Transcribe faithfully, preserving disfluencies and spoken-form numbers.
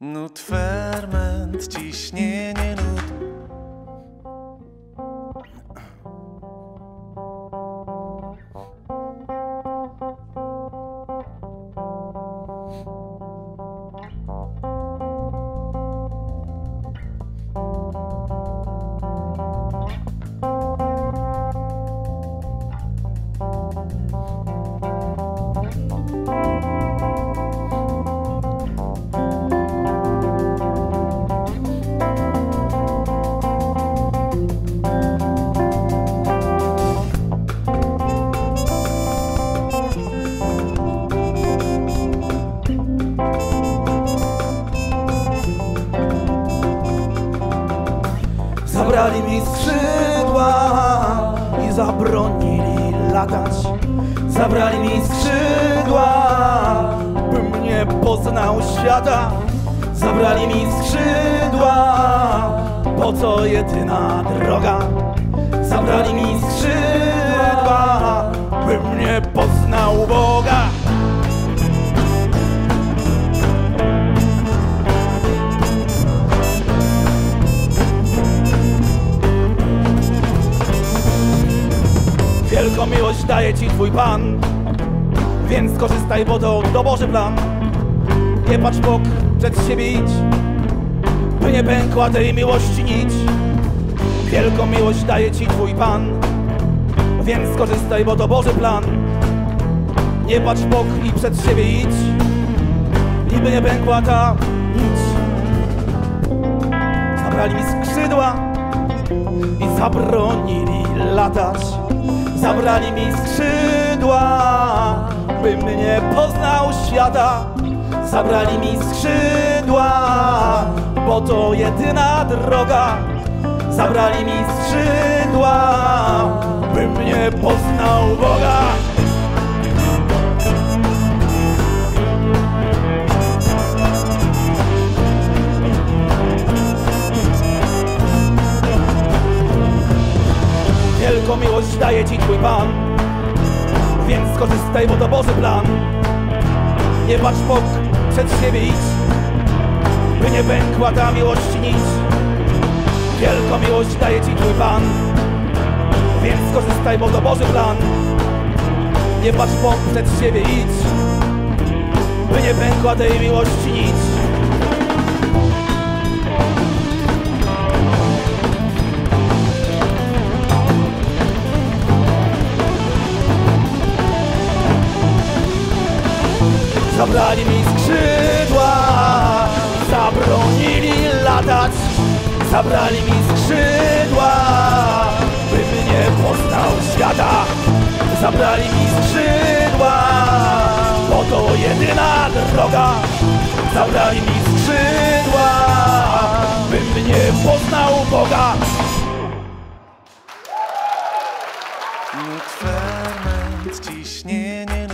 Nut, ferment, ciśnienie nut. Zabrali mi skrzydła i zabronili latać. Zabrali mi skrzydła, bym nie poznał świata. Zabrali mi skrzydła, bo to jedyna droga. Zabrali mi skrzydła, bym nie poznał Boga. Wielką miłość daje ci twój Pan, więc korzystaj, bo to, to Boży plan. Nie patrz w bok, przed siebie idź, by nie pękła tej miłości nić. Wielką miłość daje ci twój Pan, więc korzystaj, bo to Boży plan. Nie patrz w bok i przed siebie idź, i by nie pękła ta nić. Zabrali mi skrzydła i zabronili latać. Zabrali mi skrzydła, bym nie poznał świata. Zabrali mi skrzydła, bo to jedyna droga. Zabrali mi skrzydła, bym nie poznał Boga. Wielką miłość daje ci twój Pan, więc skorzystaj, bo to Boży plan. Nie patrz w bok, przed siebie idź, by nie pękła ta miłości nić. Wielką miłość daje ci twój Pan, więc skorzystaj, bo to Boży plan. Nie patrz w bok, przed siebie idź, by nie pękła tej miłości nić. Zabrali mi skrzydła, zabronili latać. Zabrali mi skrzydła, bym nie poznał świata. Zabrali mi skrzydła, bo to jedyna droga. Zabrali mi skrzydła, bym nie poznał Boga. Nut, ferment, ciśnienie nut.